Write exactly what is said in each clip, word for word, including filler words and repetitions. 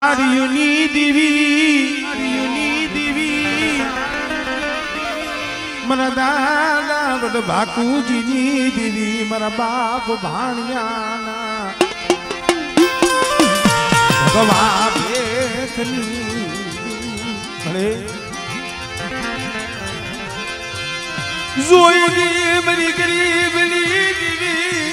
આર્યુની દેવી આર્યુની દેવી મારા દાદા વડ ભાકુજીની દેવી મારા બાપ ભાણિયાના ભગવા ભેખની ભલે જોઈ મારી ગરીબની દેવી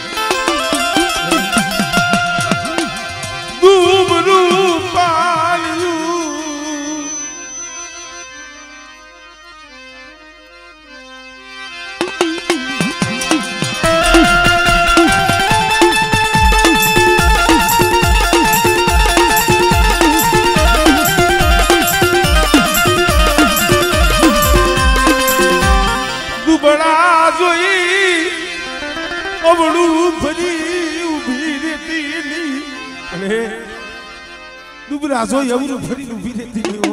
દુબરું પાળ્યું દુબળા જોઈ અવળું ભરી ઉભી રહેતી નહીં અરે દુબળા જોઈ અવળું ભરી ઉભી રહેતી નહીં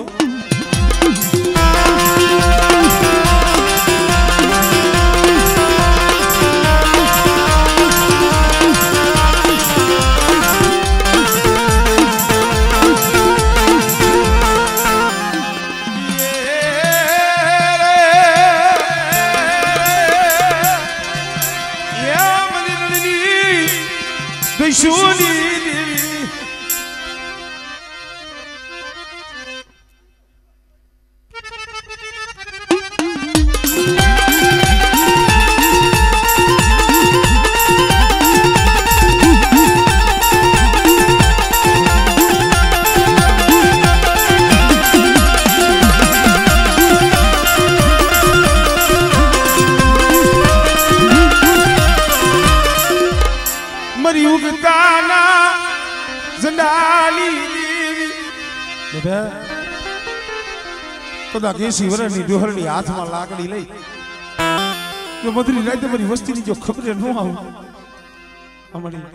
કદા કેસી વરની ડોહરની હાથમાં લાકડી લઈ જો મધરી રાતે મારી વસ્તીની જો ખબર ન આવું અમારી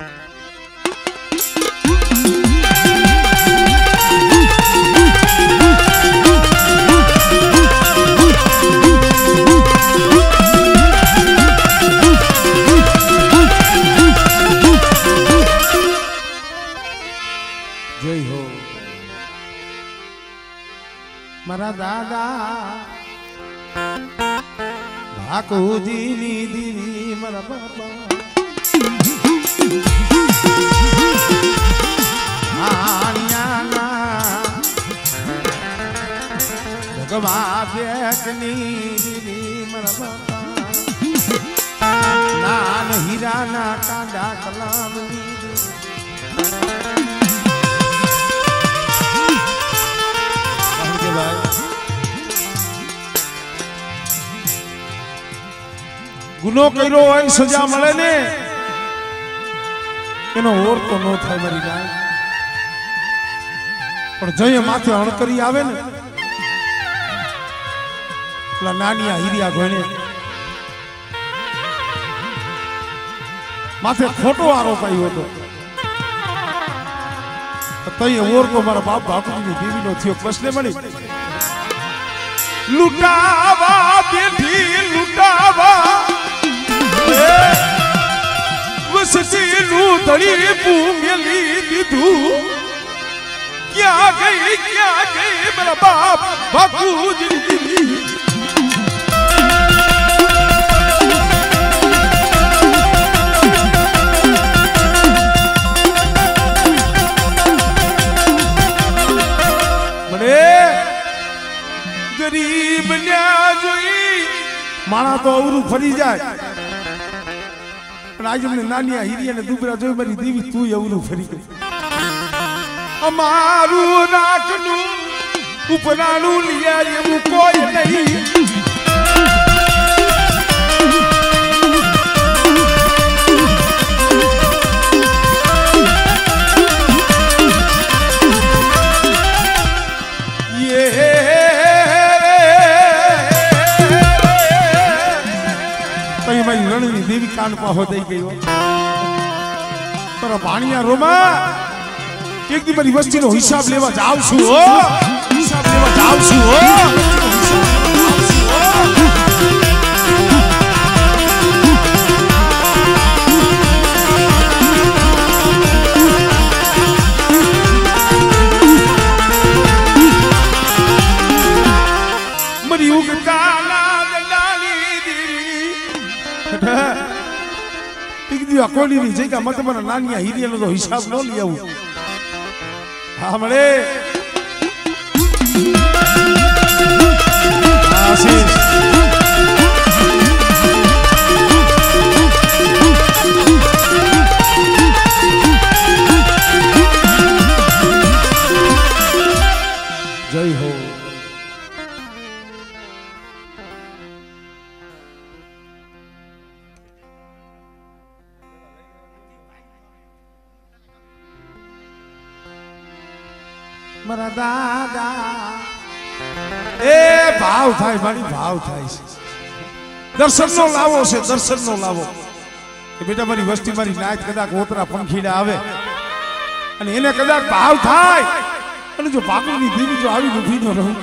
જય હો મારા દાદા ભાકુજીની દેવી મારા બાપા ભગવા બેકની દેવી મારા બાપા નાન હીરાના કાંડા કલામની ગુનો કર્યો હોય સજા મળે ને એનો ઓર તો નો થાય મારી ગાય પણ જઈએ માથે અણકરી આવે ને પેલા નાનિયા હીરિયા ગણે માથે ખોટો આરોપ આવ્યો હતો તઈ ઓર તો મારા બાપ બાપુની દેવીનો થયો પ્રશ્ન મળી લૂટાવા બેઠી લૂટાવા વસતીનું ધડી પૂંગેલી દીધું ક્યાં ગઈ ક્યાં ગઈ મારા બાપ બાપુજી ગરીબ ન્યા જોઈ માણા તો અવરું ફરી જાય પણ આજે મને નાનિયા હીરિયા ને દુબરા જોઈ મારી દેવી તું અવરું ફરી ગઈ અમારું રાખનું ઉપરાણું લીયા એવું કોઈ નહીં દેવી કાન પાહો દઈ ગયો તારા ભાણિયા રોમા એક દી મારી વસ્તીનો હિસાબ લેવા જાવ છું હો હિસાબ લેવા જાવ છું હો આ કોઈની જગ્યા મત મને નાનિયા હિરિયાનો તો હિસાબ ન લઈ આવું હા મળે આશીષ જય હો મારા દાદા એ ભાવ થાય મારી ભાવ થાય છે દર્શન નો લાવો છે દર્શન નો લાવો કે બેટા મારી વસ્તી મારી નાચ કદાચ ઓતરા પંખીડા આવે અને એને કદાચ ભાવ થાય અને જો બાપુની દેવી જો આવી ઊભી ન રહું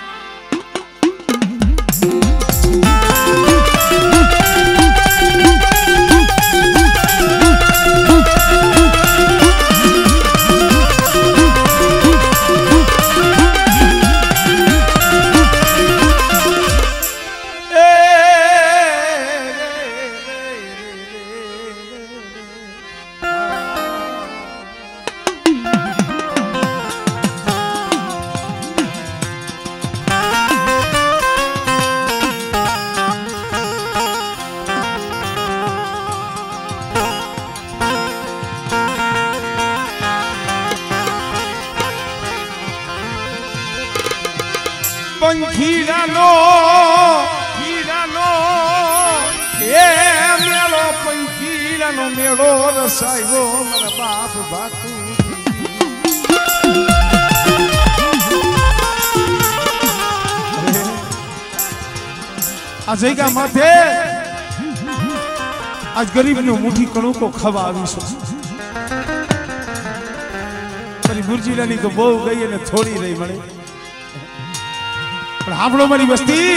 પંખીડાનો ખીડાનો એ મેળો પંખીડાનો મેળો રસાયો મારા બાપ બાપુ આ જગ્યા માથે આજ ગરીબનો મુઠ્ઠી કણુકો ખાવા આવીશું મારી ગુરજીલાની તો બહુ ગઈ અને થોડી રહી મળે પણ આપણો મારી વસ્તી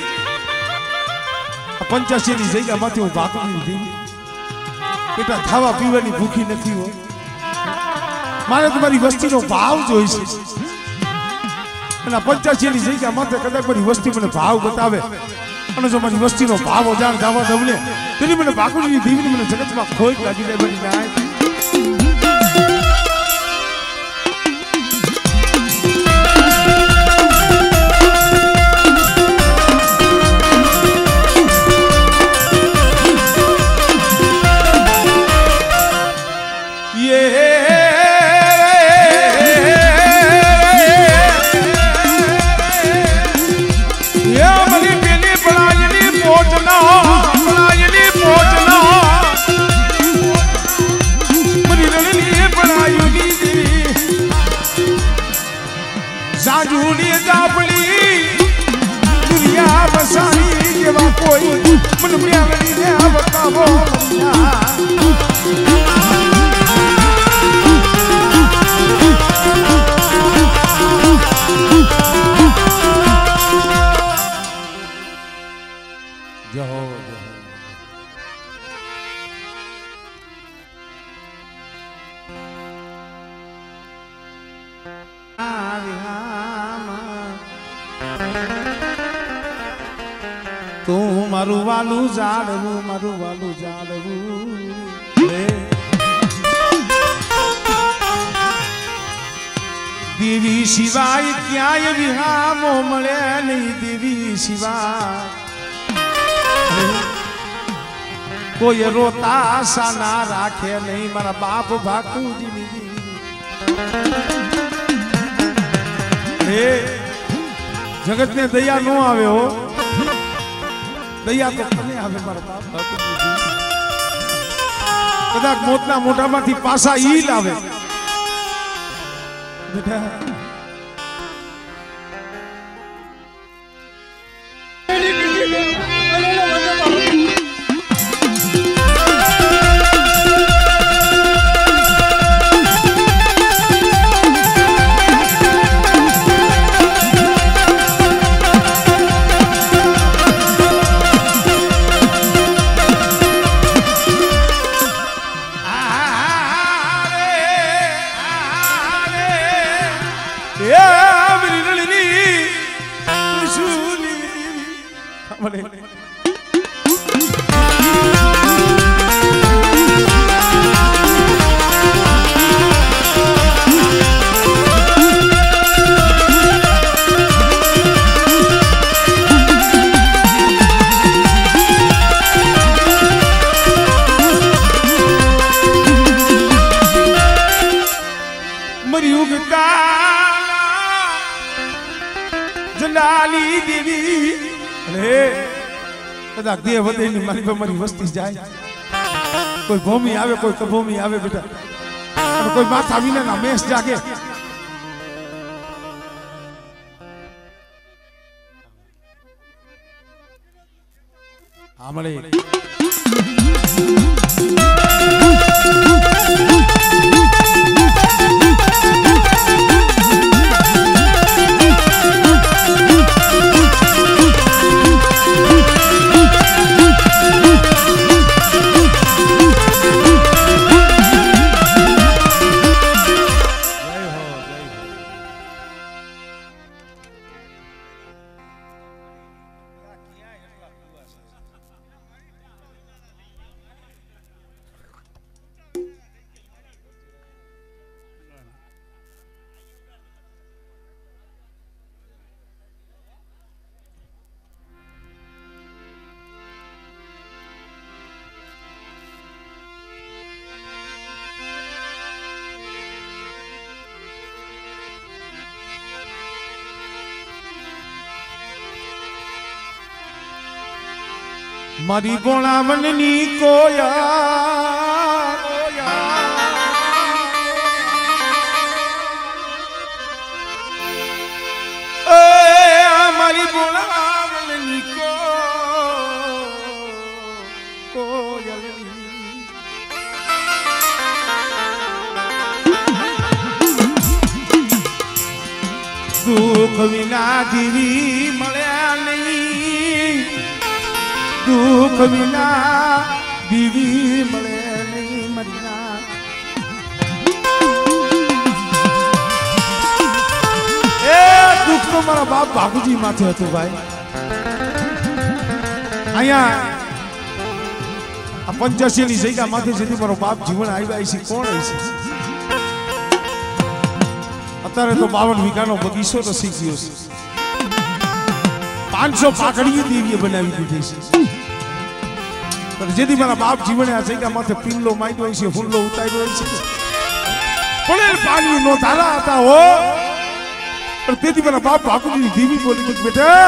પંચ્યાસી ની જગ્યા માંથી હું ભાગવાની દેવી બેટા ખાવા પીવાની ભૂખી નથી હો મારે તમારી વસ્તીનો ભાવ જોઈશે અને પંચ્યાસી ની જગ્યા માથે કદાચ મારી વસ્તી મને ભાવ બતાવે અને જો મારી વસ્તીનો ભાવ અજાણ જવા દઉં ને તેની મને ભાગવાની દેવીની મને જગતમાં ખોટ લાગી જાય બની જાય સાજુની ગાબડી દુનિયા બસાઈ જેવા કોઈ મન મ્યાલની ને બતાવો જય હો તું મારું વાલું જાળવું મારું વાલું જાળવું દેવી સિવાય ક્યાંય વિહામો મળે નહીં દેવી સિવાય કોઈ રોતા સાના રાખે નહીં મારા બાપ ભાકુજી હે જગત ને દયા નો આવે હો દયા તો તને આવે મારા બાપ કદાચ મોતના મોઢામાંથી પાસા ઈ લાવે બેટા જલાલી દેવી અરે કદાચ દેહ વધેની મારી પર મારી વસ્તી જાય કોઈ ભૂમિ આવે કોઈ કભૂમિ આવે બેટા અને કોઈ માથા વિના મેષ જાગે આમળે મારી બોણાવનની કોયા એ મારી બોણાવનની કોયલની દુઃખ વિના જીવી મળ્યા નહીં દુઃખ વિના દીવી મળે નહીં મરીના એ દુઃખ તો મારા બાપ બાપુજી માથે હતું ભાઈ અહીંયા આ પંચ્યાસી ની જગ્યા માથે જેથી મારો બાપ જીવન આવ્યા છે કોણ છે અત્યારે તો બાવન વીઘાનો બગીચો તો શીખ્યો છે પાંચસો પાકડીઓ દેવીએ બનાવી દીધી છે પણ જેથી મારા બાપ જીવને આ જગ્યા માથે પિલ્લો માંડ્યો છે હુલ્લો ઉતાર્યો છે પણ પાણી નો ધારા હતા હો પણ તેથી મારા બાપ બાપુજીની દેવી બોલી કે બેટા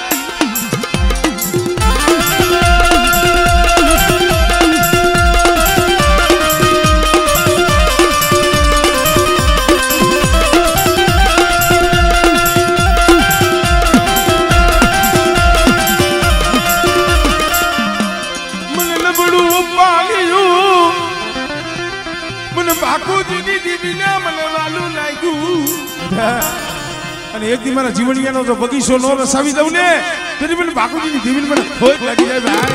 અને એક દી મારા જીવણિયાનો જો બગીચો નો રસાવી દઉં ને તેથી મને બાપુજીની દેવીને મને ખોટ લાગી જાય ભાઈ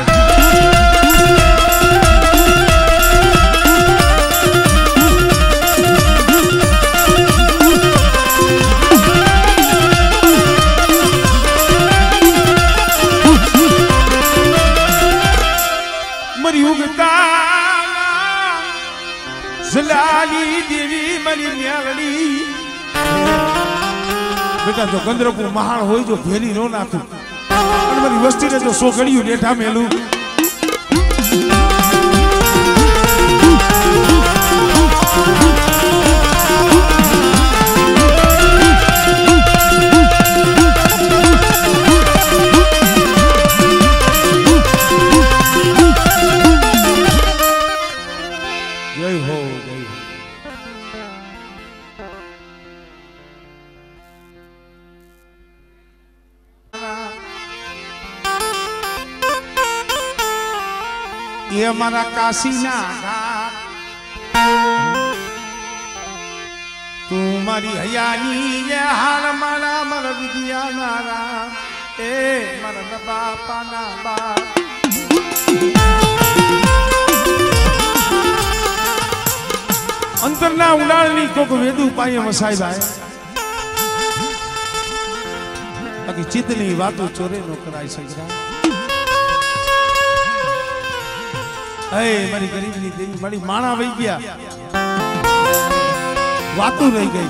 મરી ઉગતા જલાલી દેવી મરી ન્યાવડી બેટા જો ગંદ્રપુર મહાણ હોય જો ભેરી નો નાખું અને મારી વસ્તીને જો સો ઘડિયું લેઠા મેલું જય હો જય હો ये हमारा काशीना घाट तुम्हारी हयानी ये हाल मारा मर विद्या नारा ए मर बापा ना बाप अंतरना उडाळनी कोक वेदू पाए वसाई भाई बाकी चितनी वातो चोरे नो कराई सगरा ए मारी गरीबनी देवी मारी माणा वही गया वातू रही गई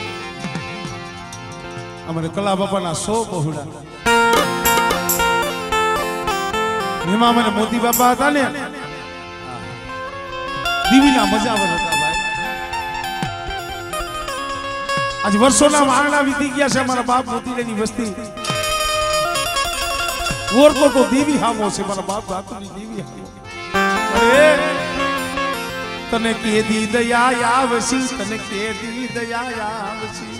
हमारे कला बापा ना सौ बहुड़ा निमा मैंने मोती बापा था ने दीवी ना मजा आवत था भाई आज वर्षों वांगड़ा वीती गया से हमारा बाप मोती की वस्ती और को तो देवी हामो से हमारा बाप दातु की देवी हामो अरे तने के दी दया यावसी तने के दी दया यावसी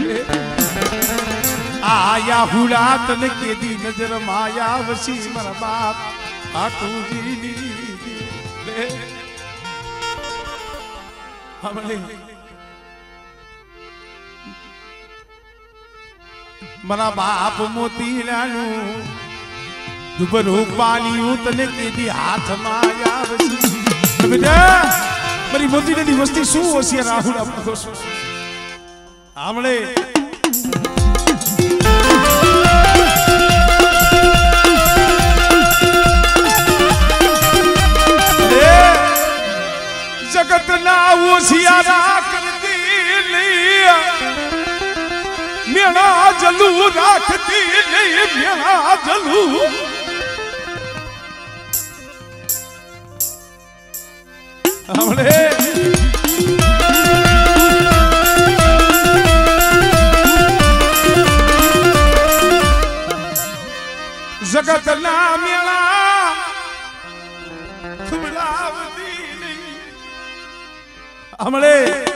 आया हुड़ा तने के दी नजर माया वसी हमारा बाप आटू जी दी हमने मरा बाप मोती लानू दुबरू पानी तने के दी हाथ माया वसी बेटा मरी मोती ने दी वस्ती शू वसी राहुल आपको हमने जगत ना होशियारा कर दी लिया मेरा जलू राखती नहीं मेरा जलू हमने जगत ना मेरा खुलावती नहीं हमने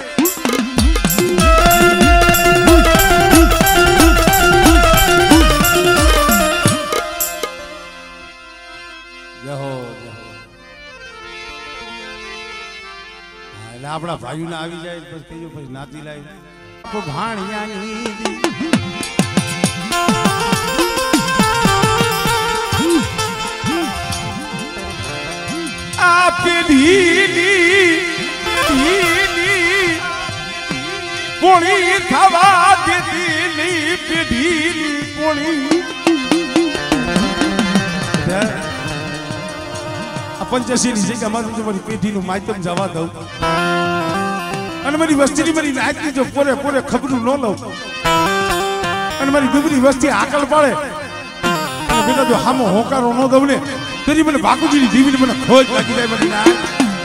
अपना भाई ना આવી જાય પછી કયો પછી નાતી લાઈ તો ભાણિયાની આ પેઢીની કોણી થવા દેતીની પેઢીની કોણી पंचशील जगह मारू जो मेरी पेटी नु मायतम जवा दऊ अने मेरी वस्ती नी मेरी नाक की जो पूरे पूरे खबरू न लो अने मेरी दुबरी वस्ती आकल पड़े अने बेटा जो हम होकारो न दऊ ने तेरी मने बाकूजी नी जीवी मने खोज लागी जाय मेरी नाक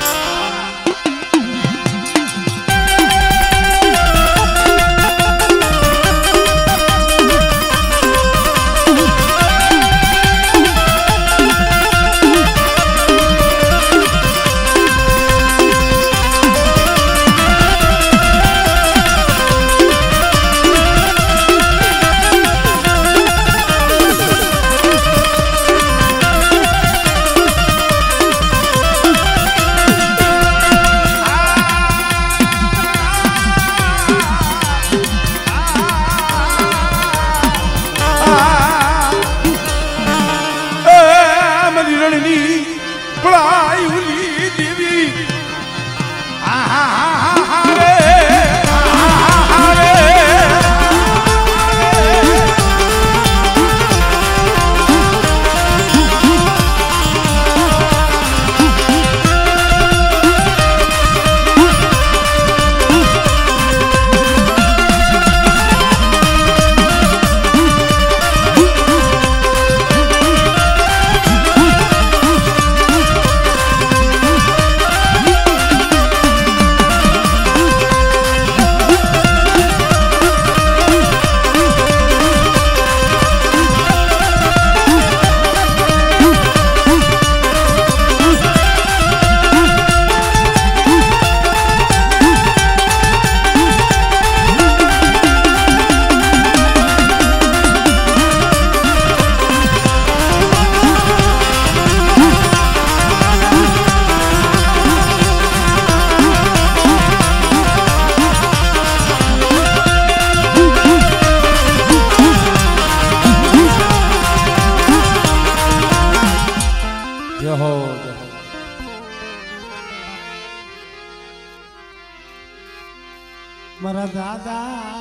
मरा दादा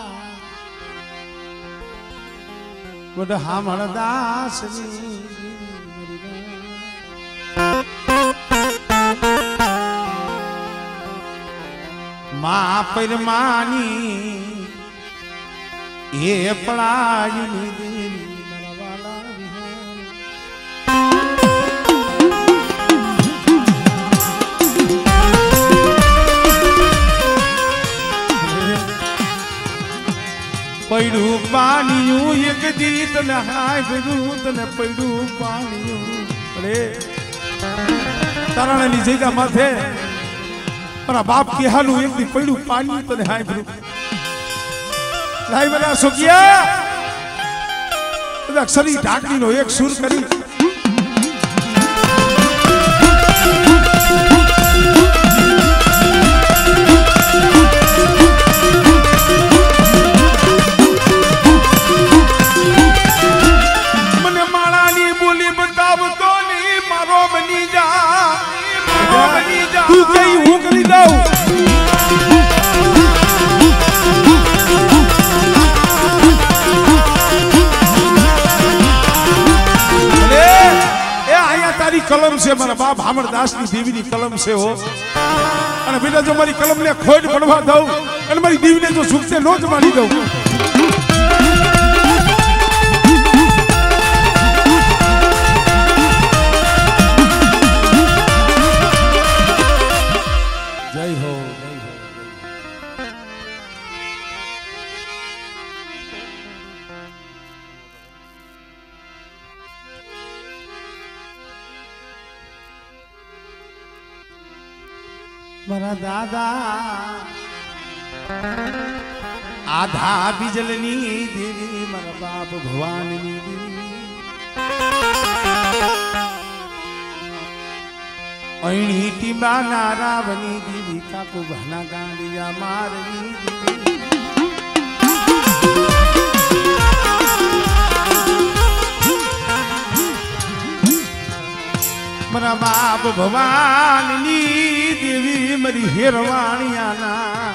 बड़ हमर दास माँ परमानी ये पढ़ाई પડ્યું પાણીયું એક દી તને હાય ભર્યું તને પડ્યું પાણીયું અરે તારાણાની જગ્યા માથે મારા બાપ કે હાલું એક દી પડ્યું પાણી તને હાય ભર્યું લાઈ બધા સુખિયા બધા અક્ષરી ઢાકણીનો એક સુર કરી તું કઈ હું કરી દઉં તારી કલમ છે મારા બાપ હામરદાસ ની દેવી ની કલમ છે હો અને બેટા જો મારી કલમ ને ખોટ પડવા દઉં અને મારી દેવી ને જો સુખતે નો જમાડી દઉં જય હો મારા દાદા આધા બીજલની દેવી મારા બાપ ભવાનની દેવી અણી ટીંબા નારાવની દેવી કાકુ ભાના ગાંડિયા મારની દેવી મારા બાપ ભવાનની દેવી મારી હેરવાણિયાના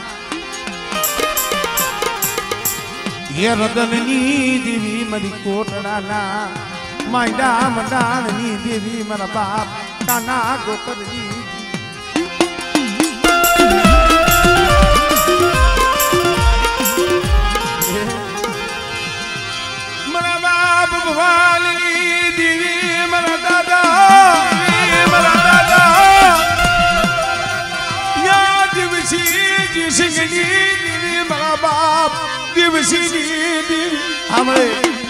હેરદનની દેવી મારી કોટડાના માંડા મંડાણની દેવી મારા બાપ કાના ગોકરની મારા બાપ ભવાનની દેવી મારા દાદા મારા બાપ દિવસી દેવી હમણે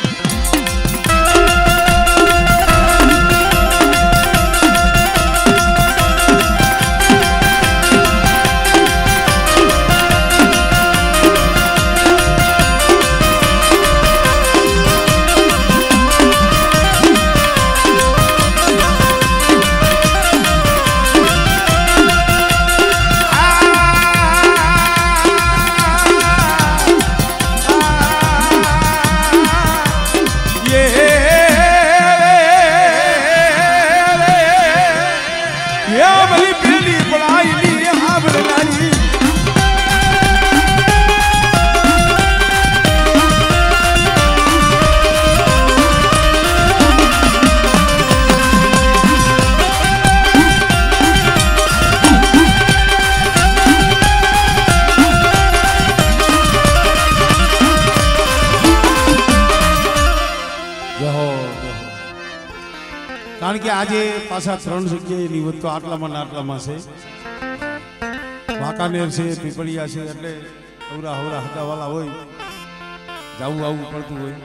કારણ કે આજે પાછા ત્રણ જગ્યાએ નિવત તો આટલામાં આટલામાં છે વાંકાનેર છે પીપળિયા છે એટલે હવરા હવરા હદાવાલા હોય જવું આવવું પડતું હોય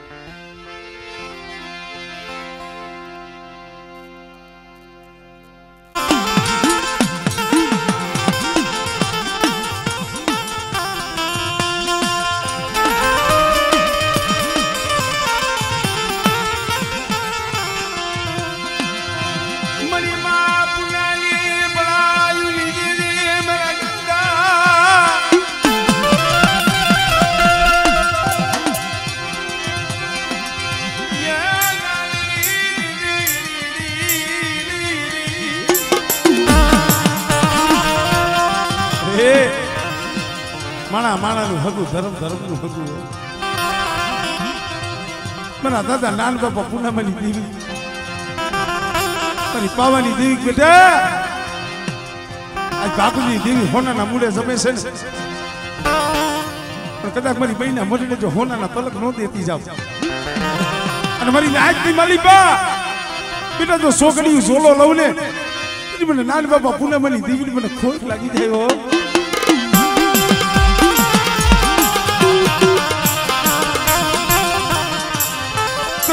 માણા માણાનું હગું ધર્મ ધર્મનું હગું મારા દાદા નાન બાપા પૂનામાની દેવી મારી પાવાની દેવી બેટા આજ બાપુની દેવી હોનાના મૂળે જમે છે ને પણ કદાચ મારી બહેના મરીને જો હોનાના તલક ન દેતી જાવ અને મારી આજની માલી બા બેટા જો સોગડીયું ઝોલો લઉં ને મને નાન બાપા પૂનામાની દેવી મને ખોટ લાગી જાય હો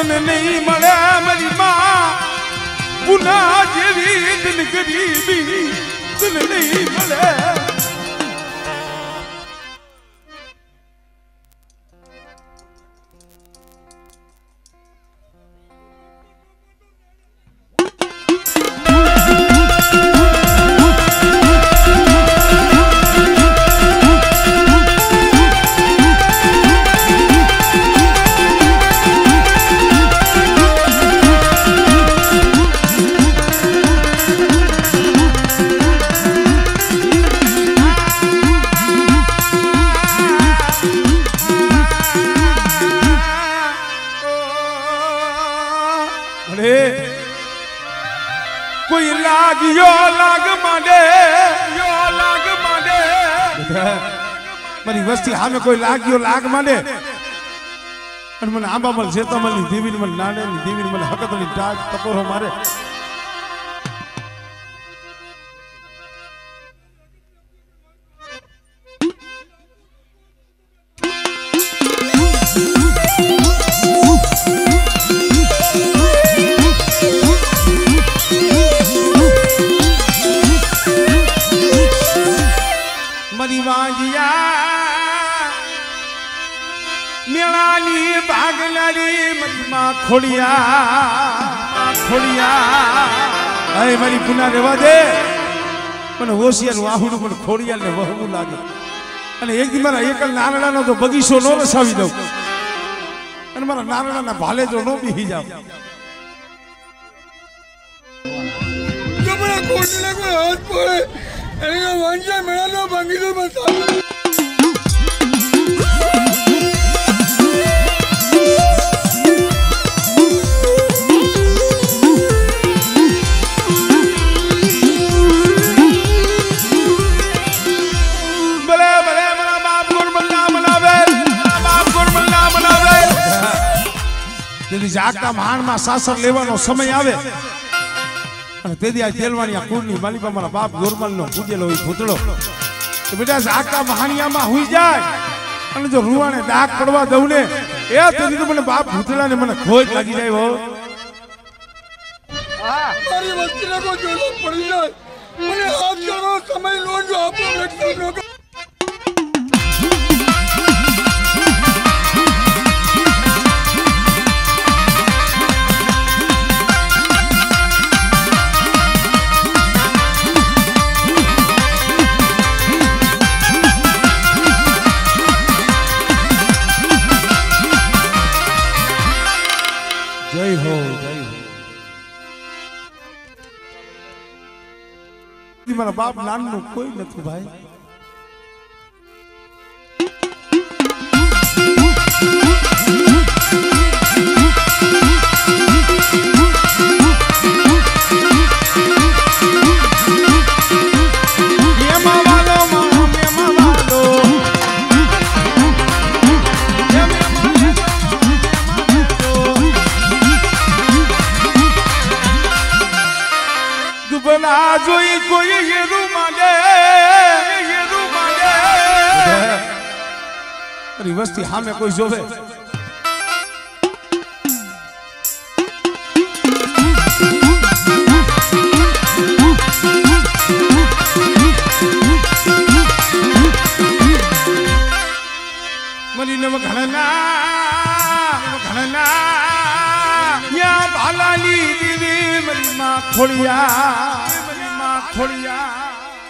તને નહીં મળે મારી માં પુના જેવી દિલ ગરીબી તને નહીં મળે. કોઈ લાગ્યો લાગ માંડે યો લાગ માંડે મારી વસ્તી સામે કોઈ લાગ્યો લાગ માંડે અને મને આંબામલ શેતામલની દેવીની મને નાનેની દેવીની મને હકતની ટાજ ટકોરો મારે. મેળાની ભાગનારી મનમાં ખોડિયા ખોડિયા અરે મારી પુના રેવા દે મને હોશિયાર વાહુડું મને ખોડિયાર ને વહવું લાગે અને એક દી મારા એકલ નારડાનો તો બગીચો નો રસાવી દઉં અને મારા નારડાના ભાલે જો નો બેહી જાવ. જો મને ખોડીને કોઈ હાથ પડે એને વાંચા મેળાનો ભાંગી દો બતા. જાગતા મહાનમાં સાસર લેવાનો સમય આવે અને તેથી આ તેલવાણી કુળની માલિકા મારા બાપ ગોરમલનો પૂજેલો હોય ભૂતળો તો બેટા જાગતા મહાનિયામાં હુઈ જાય અને જો રૂવાને ડાક પડવા દઉં ને એ તેથી તો મને બાપ ભૂતળાને મને ખોજ લાગી જાય. હો મારી વસ્તીને કોઈ જોડો પડી જાય મને હાથ જોડો સમય લો જો આપણો વ્યક્તિ નો જય હો જય હો. મારા બાપ નાનનું કોઈ નથી ભાઈ. જોઈ કોઈ હેરું માંડે હેરું માંડે અરે વસ્તી સામે કોઈ જોવે મરી નવ ઘણના ઘણના યા ભાલાની દેવી મરી માં ખોડિયા ખોડિયા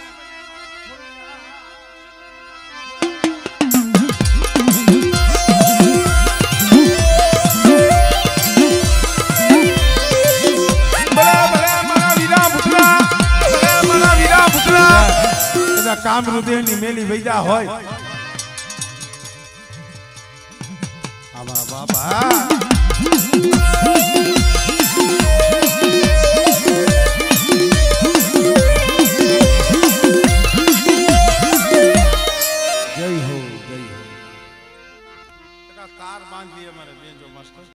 કામ હૃદયની મેલી વૈદા હોય આવા બાબા તાર બાંધી અમારે બેન જો મસ્ત